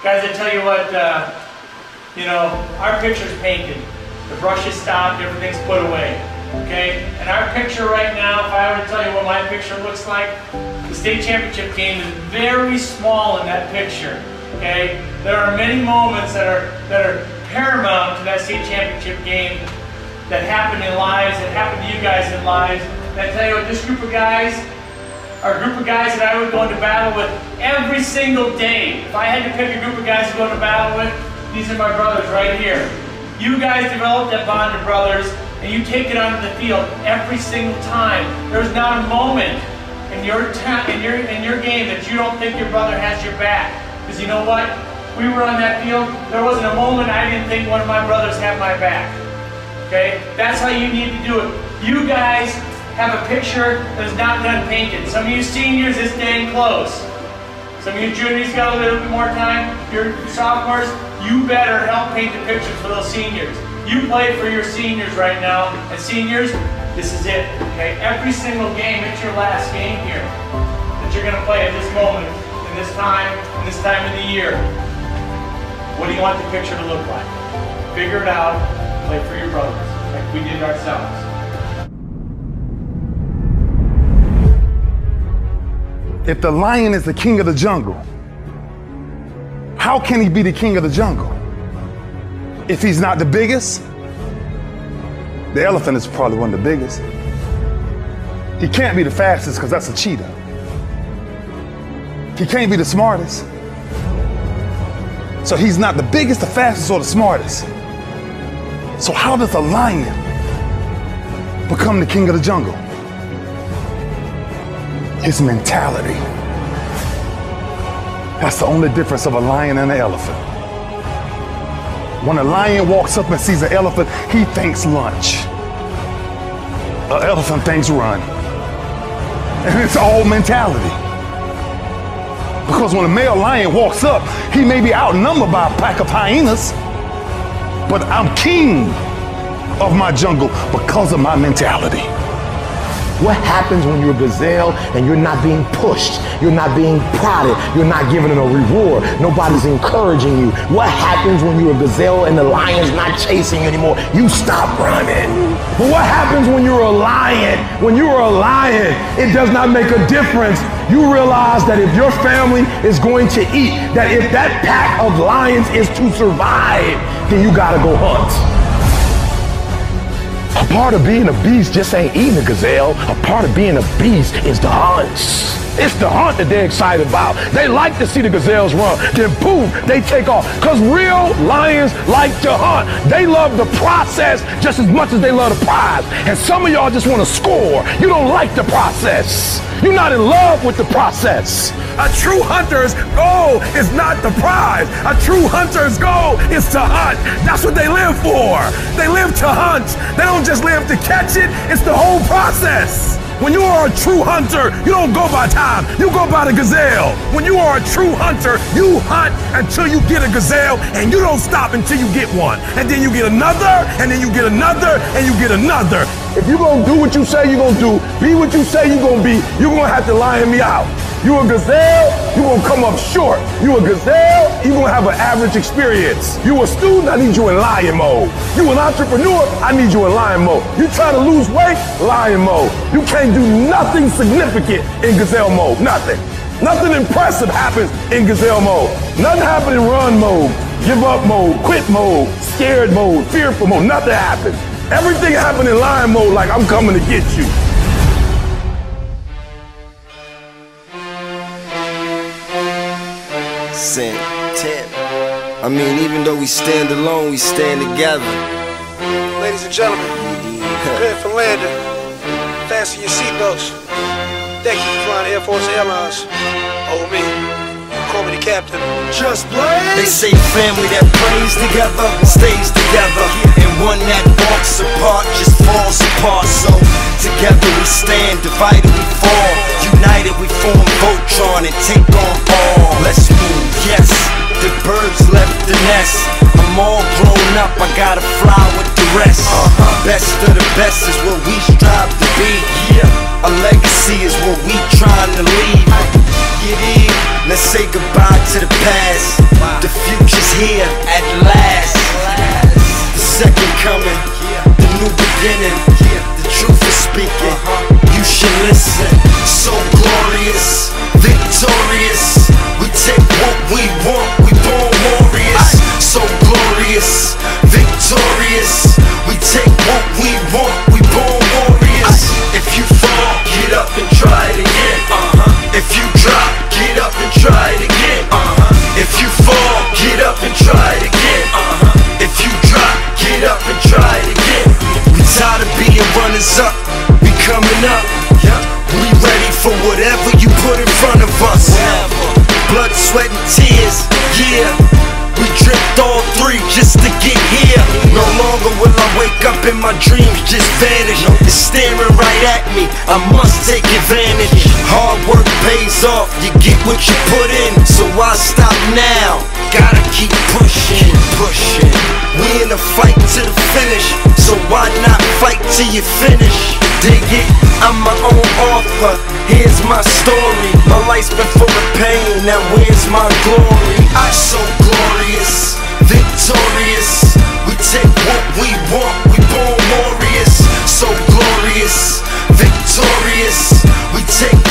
Guys, I tell you what, you know, our picture's painted. The brush is stopped, everything's put away, okay? And our picture right now, if I were to tell you what my picture looks like, the state championship game is very small in that picture, okay? There are many moments that are paramount to that state championship game that happen in lives, that happen to you guys in lives. And I tell you what, this group of guys are a group of guys that I would go into battle with every single day. If I had to pick a group of guys to go into battle with, these are my brothers right here. You guys developed that bond of brothers, and you take it onto the field every single time. There's not a moment in your game that you don't think your brother has your back. Because you know what? We were on that field, there wasn't a moment I didn't think one of my brothers had my back. Okay? That's how you need to do it. You guys have a picture that is not done painted. Some of you seniors, it's dang close. Some of you juniors got a little bit more time. Your sophomores, you better help paint the pictures for those seniors. You play for your seniors right now, and seniors, this is it. Okay? Every single game, it's your last game here that you're going to play at this moment, in this time of the year. What do you want the picture to look like? Figure it out. Play for your brothers, like we did ourselves. If the lion is the king of the jungle, how can he be the king of the jungle? If he's not the biggest, the elephant is probably one of the biggest. He can't be the fastest because that's a cheetah. He can't be the smartest. So he's not the biggest, the fastest, or the smartest. So how does a lion become the king of the jungle? His mentality. That's the only difference of a lion and an elephant. When a lion walks up and sees an elephant, he thinks lunch. An elephant thinks run. And it's all mentality. Because when a male lion walks up, he may be outnumbered by a pack of hyenas, but I'm king of my jungle because of my mentality. What happens when you're a gazelle and you're not being pushed, you're not being prodded, you're not given a reward, nobody's encouraging you? What happens when you're a gazelle and the lion's not chasing you anymore? You stop running. But what happens when you're a lion? When you're a lion, it does not make a difference. You realize that if your family is going to eat, that if that pack of lions is to survive, then you gotta go hunt. A part of being a beast just ain't eating a gazelle. A part of being a beast is the hunts. It's the hunt that they're excited about. They like to see the gazelles run. Then boom, they take off. Because real lions like to hunt. They love the process just as much as they love the prize. And some of y'all just want to score. You don't like the process. You're not in love with the process. A true hunter's goal is not the prize. A true hunter's goal is to hunt. That's what they live for. They live to hunt. They don't just live to catch it. It's the whole process. When you are a true hunter, you don't go by time, you go by the gazelle. When you are a true hunter, you hunt until you get a gazelle, and you don't stop until you get one. And then you get another, and then you get another, and you get another. If you're gonna do what you say you're gonna do, be what you say you're gonna be, you're gonna have to lion me out. You a gazelle, you're gonna come up short. You a gazelle, you're gonna have an average experience. You a student, I need you in lion mode. You an entrepreneur, I need you in lion mode. You trying to lose weight, lion mode. You can't do nothing significant in gazelle mode, nothing. Nothing impressive happens in gazelle mode. Nothing happens in run mode, give up mode, quit mode, scared mode, fearful mode, nothing happens. Everything happens in lion mode like I'm coming to get you. Tip. I mean, even though we stand alone, we stand together. Ladies and gentlemen, prepare for landing. Fasten your seatbelts. Thank you for flying Air Force Airlines. Oh me, call me the captain. Just blaze. They say family that prays together stays together, and one that walks apart just falls apart. So together we stand, divided we fall, united we form Voltron and take on all. Let's move, yes. The birds left the nest. I'm all grown up, I gotta fly with the rest. Best of the best is what we strive to be. Yeah, a legacy is what we trying to leave. You dig? Let's say goodbye to the past. The future's here at last. The second coming, the new beginning. The truth is speaking, you should listen. So glorious, victorious. We take what we want, we born warriors. So glorious, victorious. We take what we want, we born warriors. If you fall, get up and try it again. If you drop, get up and try it again. If you fall, get up and try it again. If you drop, get up and try it again. We tired of being runners up, we coming up. We ready for whatever you put in front of us. Blood, sweat, and tears, yeah. We dripped all three just to get here. No longer will I wake up and my dreams just vanish. It's staring right at me, I must take advantage. Hard work pays off, you get what you put in. So why stop now? Gotta keep pushing, pushing. We in a fight to the finish, so why not fight till you finish? Dig it? I'm my own author, here's my story. My life's been full of pain, now where's my glory? I'm so glorious, victorious. We take what we want, we born warriors. So glorious, victorious. We take